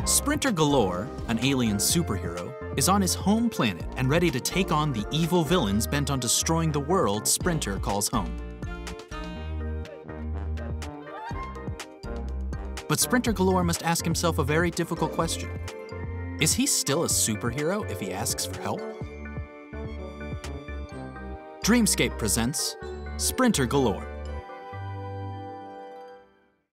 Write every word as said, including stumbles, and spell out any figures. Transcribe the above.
Sprinter Galore, an alien superhero, is on his home planet and ready to take on the evil villains bent on destroying the world Sprinter calls home. But Sprinter Galore must ask himself a very difficult question. Is he still a superhero if he asks for help? Dreamscape presents Sprinter Galore.